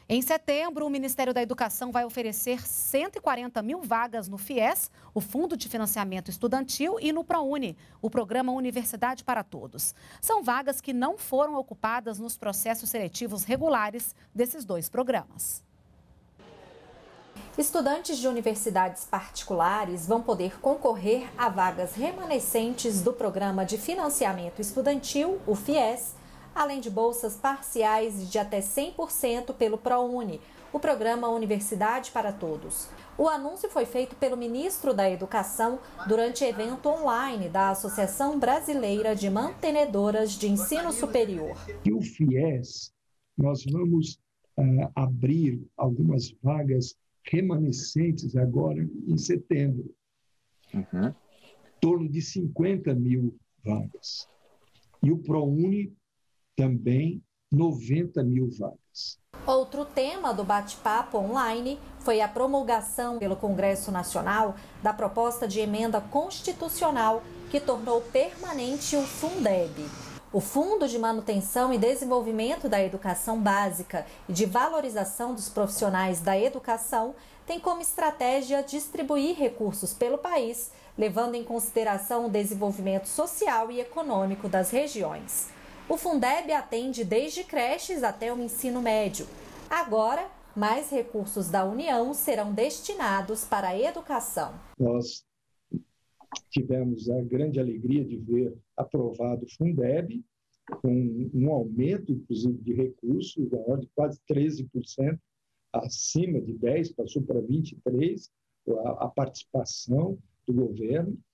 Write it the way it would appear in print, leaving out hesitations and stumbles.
Em setembro, o Ministério da Educação vai oferecer 140 mil vagas no FIES, o Fundo de Financiamento Estudantil, e no ProUni, o Programa Universidade para Todos. São vagas que não foram ocupadas nos processos seletivos regulares desses dois programas. Estudantes de universidades particulares vão poder concorrer a vagas remanescentes do Programa de Financiamento Estudantil, o FIES, além de bolsas parciais de até 100% pelo ProUni, o Programa Universidade para Todos. O anúncio foi feito pelo ministro da Educação durante evento online da Associação Brasileira de Mantenedoras de Ensino Superior. E o FIES, nós vamos abrir algumas vagas remanescentes agora em setembro. Em torno de 50 mil vagas. E o ProUni também 90 mil vagas. Outro tema do bate-papo online foi a promulgação pelo Congresso Nacional da proposta de emenda constitucional que tornou permanente o Fundeb. O Fundo de Manutenção e Desenvolvimento da Educação Básica e de Valorização dos Profissionais da Educação tem como estratégia distribuir recursos pelo país, levando em consideração o desenvolvimento social e econômico das regiões. O Fundeb atende desde creches até o ensino médio. Agora, mais recursos da União serão destinados para a educação. Nós tivemos a grande alegria de ver aprovado o Fundeb, com um aumento, inclusive, de recursos, da ordem de quase 13%, acima de 10%, passou para 23%, a participação do governo.